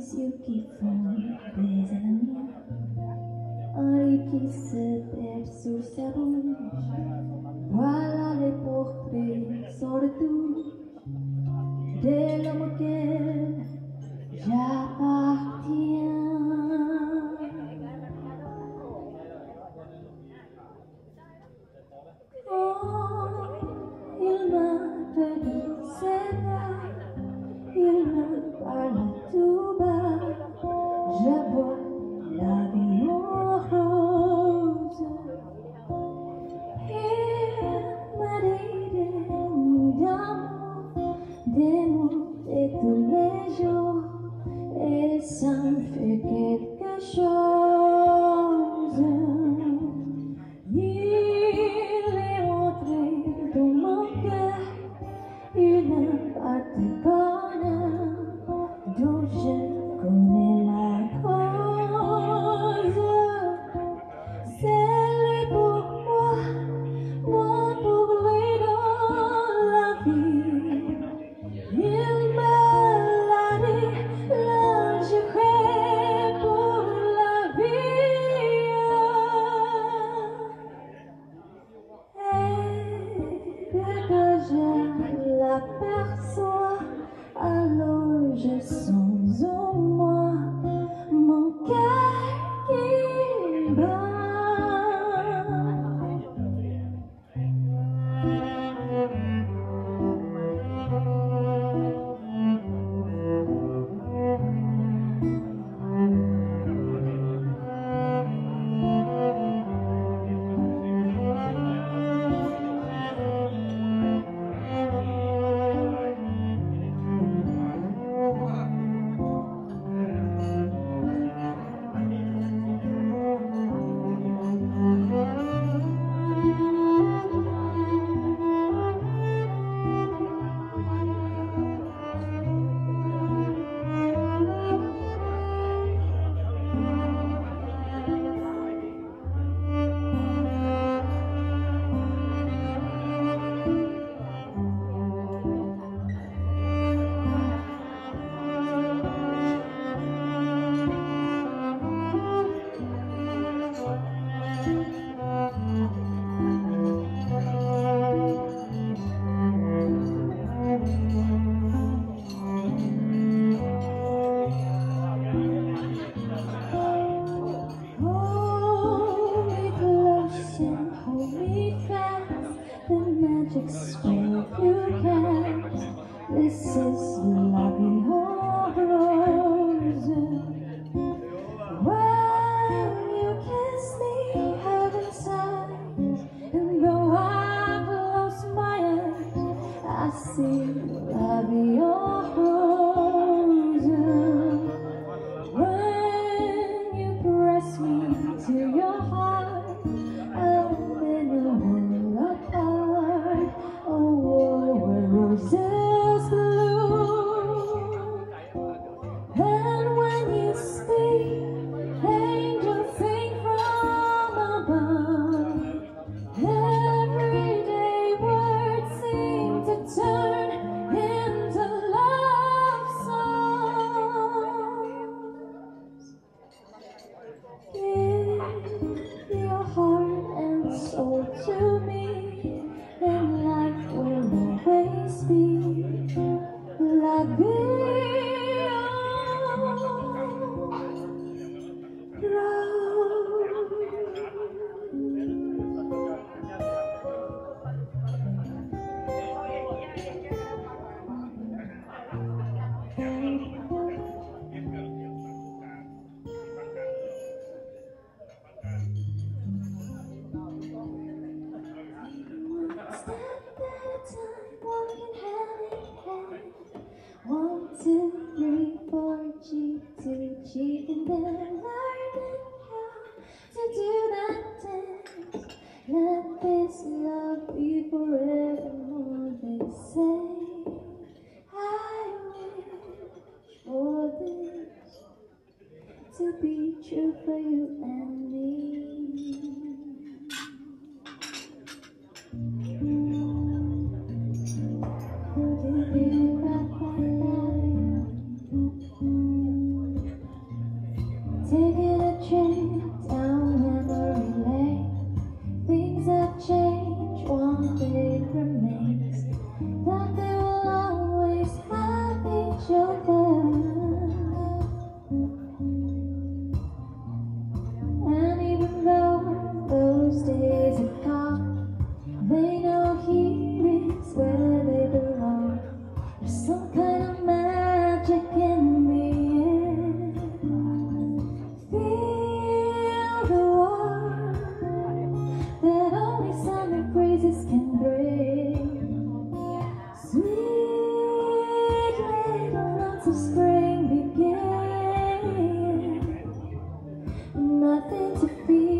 yeux qui font baiser la mienne, un lit qui se perd sur sa bouche. Voilà les portraits sans retouche de l'homme auquel j'appartiens. Oh, il m'a pris ses bras, il me parle tout bas. Je vois la vie en rose. Il m'a dit des mots d'amour, des mots de tous les jours, et ça me fait quelque chose. Il est entré dans mon cœur une part de bonheur dont je connais la cause. C'est lui pour moi pour lui dans la vie. Il me l'a dit, là j'irai pour la vie. Et dès que je l'aperçois, alors je sens en moi mon cœur qui bat. This is la vie en rose. When you kiss me, heaven sighs, and though I've lost my eyes, I see la vie en rose. When you press me to your heart, I'm in a world apart, a world where roses bloom. And when you speak, angels sing from above. Everyday words seem to turn into love songs. Give your heart and soul to me, and life will always be la vie. Walking hand in hand, 1, 2, 3, 4, cheek to cheek, and then learning how to do that dance. Let this love be forevermore, they say. I wish for this to be true for you and me. months of spring begin, nothing to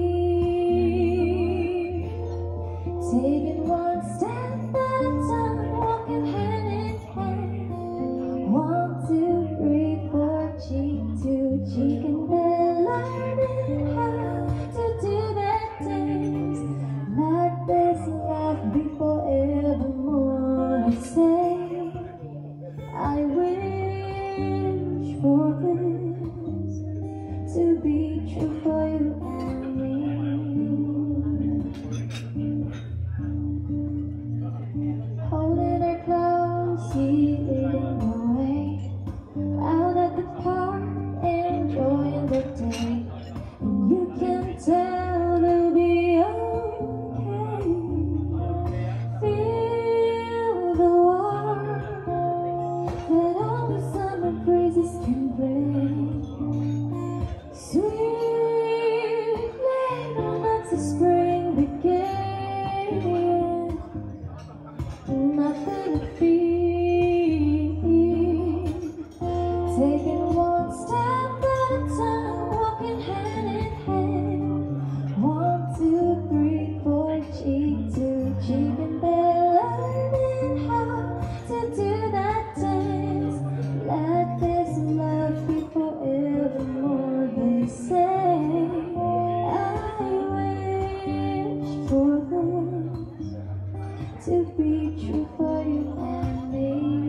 fear. Taking one step at a time, walking hand in hand. 1, 2, 3, 4, cheek to cheek, and then learning how to do that dance. Let this life be forevermore. I say, I wish for this to be true for you and me. Holding her close, she leading the way out at the park, enjoying the day. And you can tell they'll be okay. Feel the warmth that only summer breezes can bring. Sweet little months of spring begin, nothing to fear. Taking one step at a time, walking hand in hand. 1, 2, 3, 4, cheek to cheek, and then learning how to do that dance. Let this love be forevermore. They say, I wish for this to be true for you and me.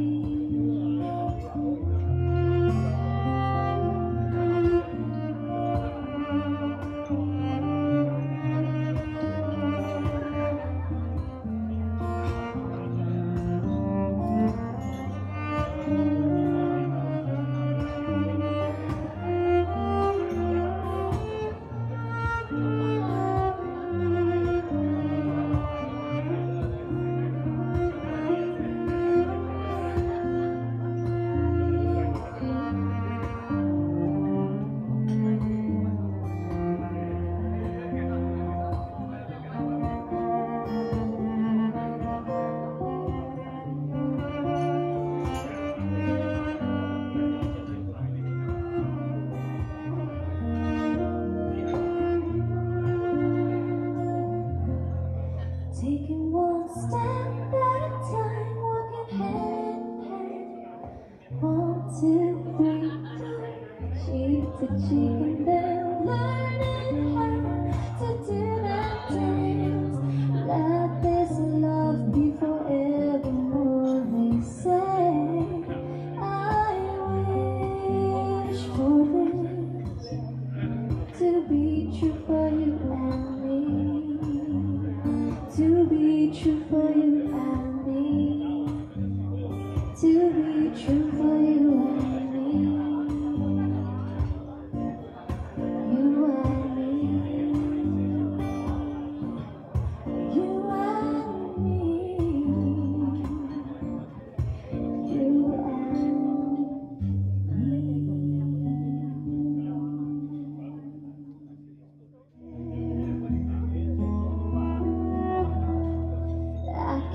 Taking one step at a time, walking hand in hand. 1, 2, 3, 4, cheek to cheek, and then learning how to do that dance. Let this love be forevermore. They say, I wish for this to be true for you and me. To be true for you and me. To be true for you and me. You and me. You and me. You and me. I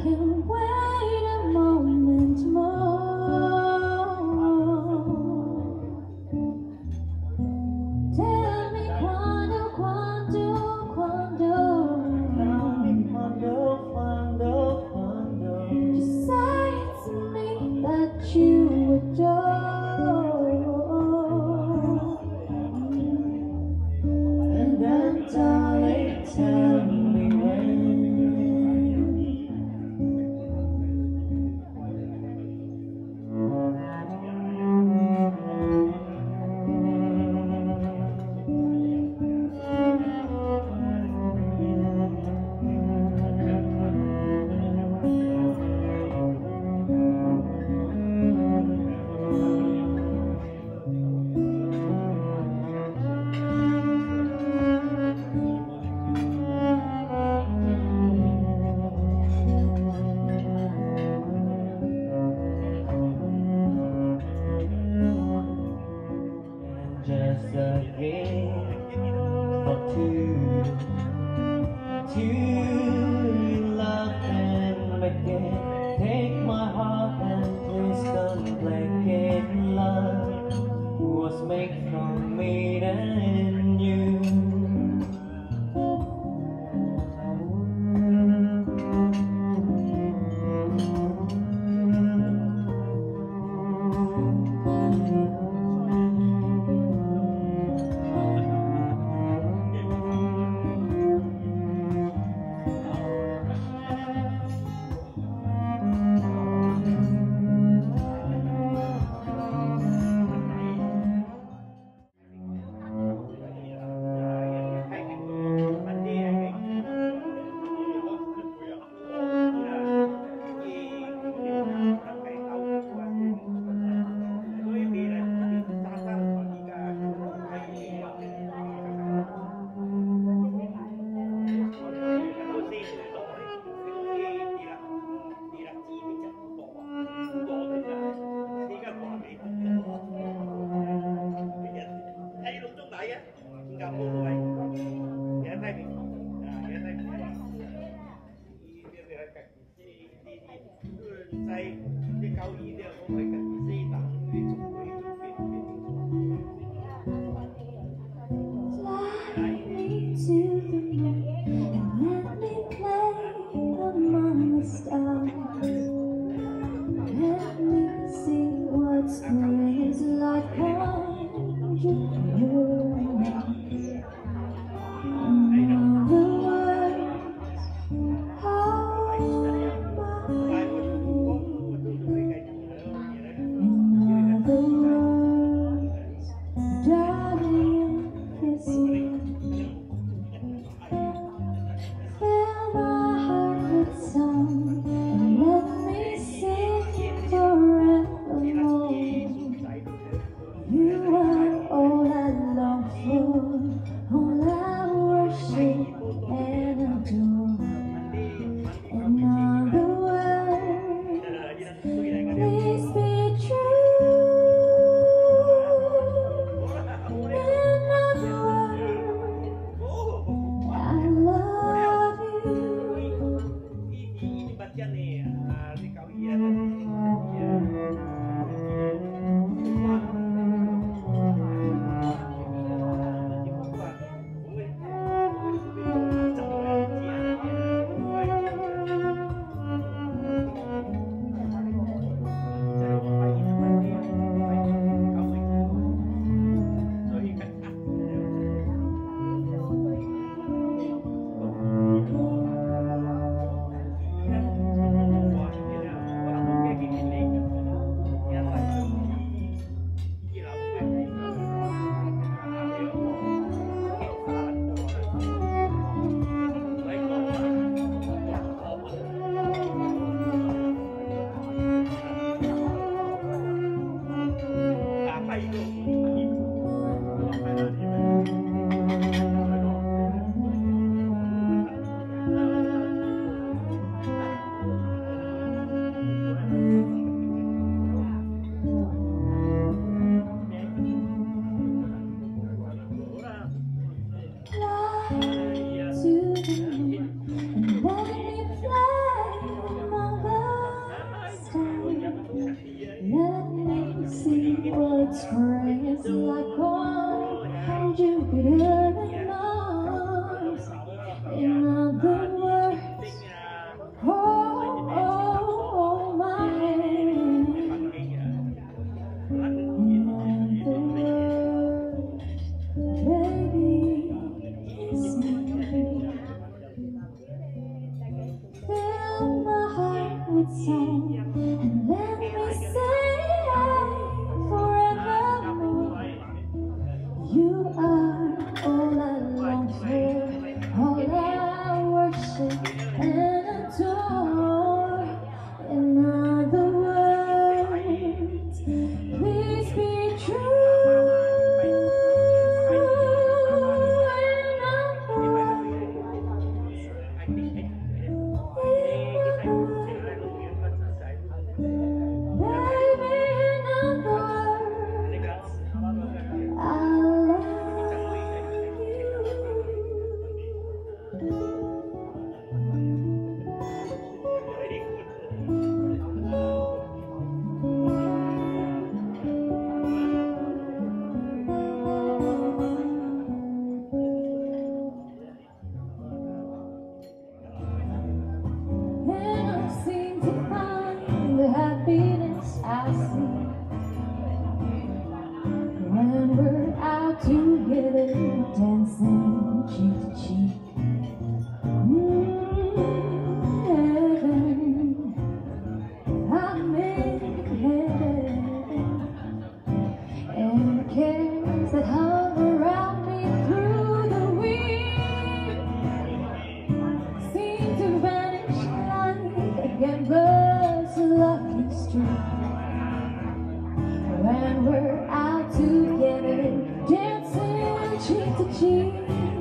when we're out together, dancing cheek to cheek.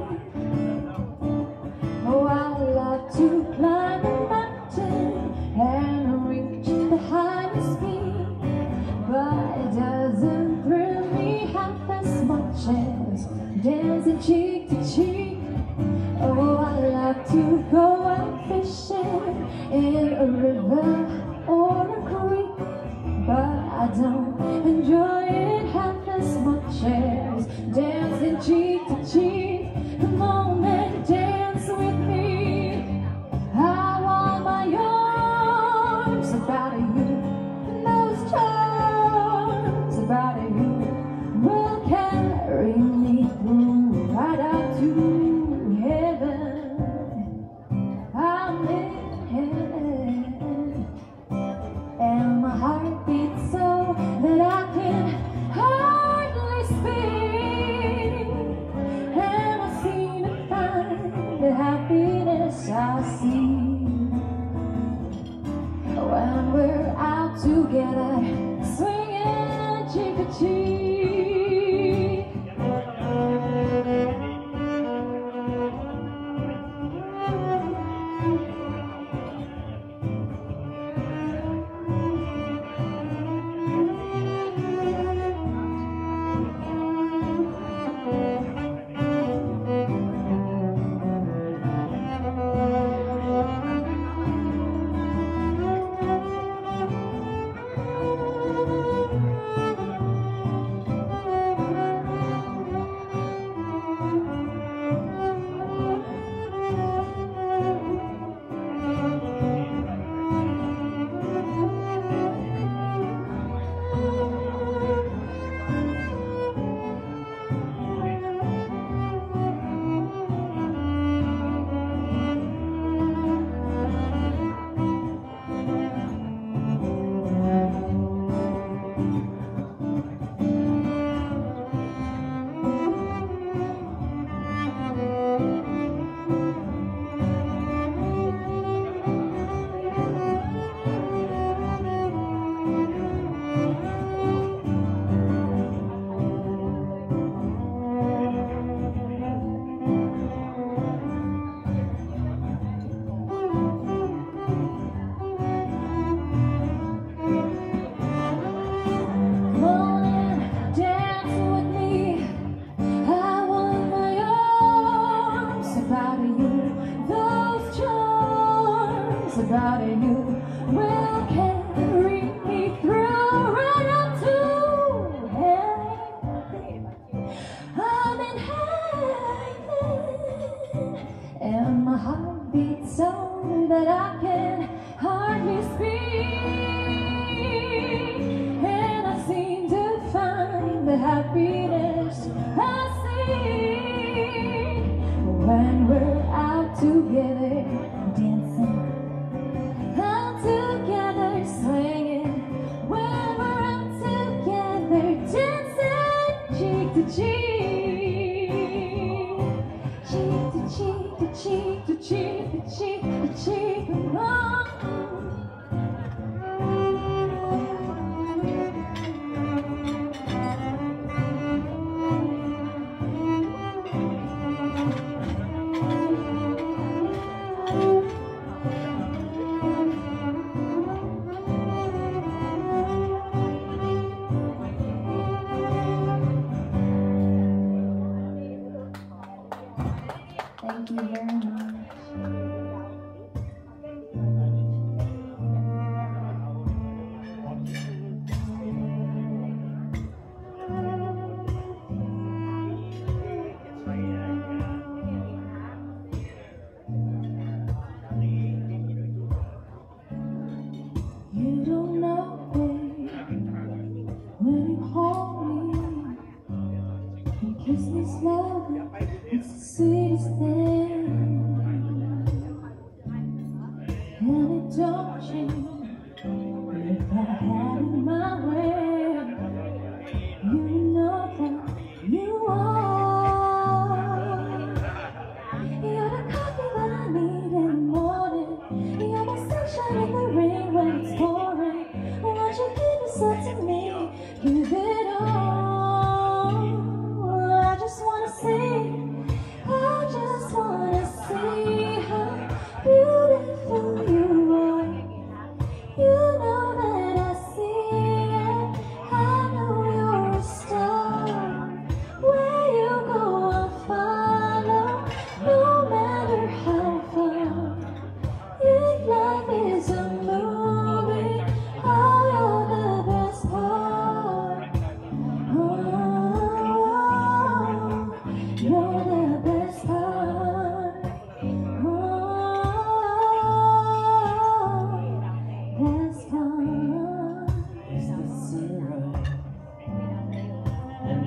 Oh, I love to climb a mountain and reach the highest peak, but it doesn't thrill me half as much as dancing cheek to cheek. Oh, I love to go out fishing in a river or a creek, but I don't enjoy it half as much as dancing cheek to cheek. Come on and dance with me. I want my arms about you, and those charms about you will carry me through right out to heaven. I'm in heaven, and my heart beats so that I can hardly speak, and I seem to find the happiness I see when we're out together, swinging cheek to cheek. About you will carry me through right up to heaven. I'm in heaven, and my heart beats so that I can hardly speak, and I seem to find the happiness I see when we're out together, dancing together, swinging, when we're out together, dancing cheek to cheek, cheek to cheek to cheek to cheek to cheek to cheek, come on. Thank you very much. You don't know, babe, when you hold me and kiss me slowly, it's the sweetest thing. And it don't change if I had it my way. You know that you are. You're the coffee that I need in the morning. You're my sunshine in the rain when it's pouring. Won't you give yourself to me? Give it all.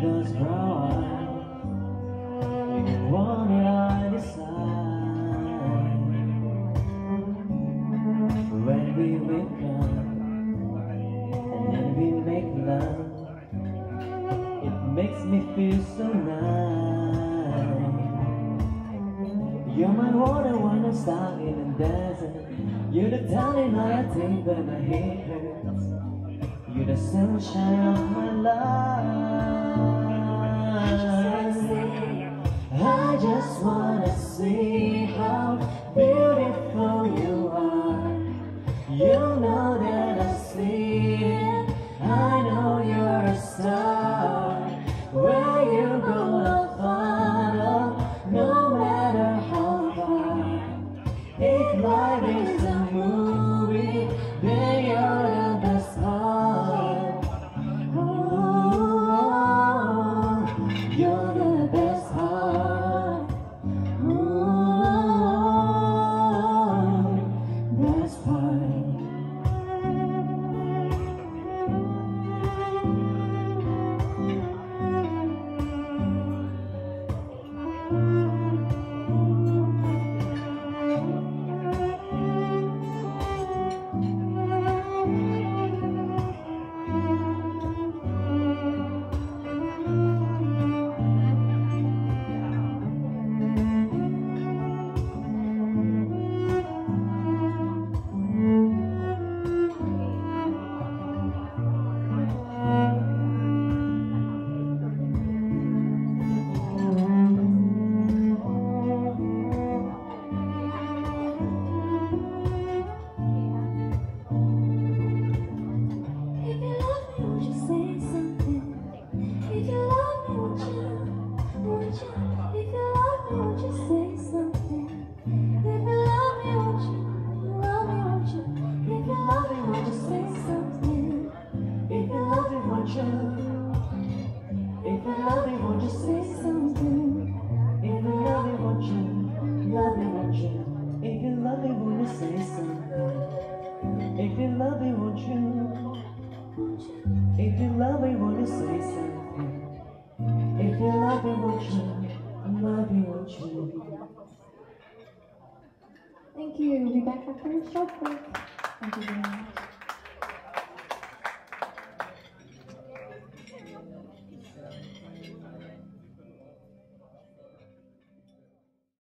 those brown eyes, what did I decide? When we wake up and then we make love, it makes me feel so nice. You're my water when I'm stuck in the desert. You're the darling I take when my head hurts. You're the sunshine of my life. I just wanna see how beautiful you are. You know that I see it. I know you're a star. Where you go, I'll follow, no matter how far. If life is a movie, then you're the best part. Oh, you're the best part. Oh, best part. If you love me, won't you say something? If you love me, won't you? Love me, won't you? If you love me, won't you say something? If you love me, won't you? If you love me, won't you say something? If you love me, won't you? Love me, won't you? Thank you. We'll be back after a short break. Thank you very much.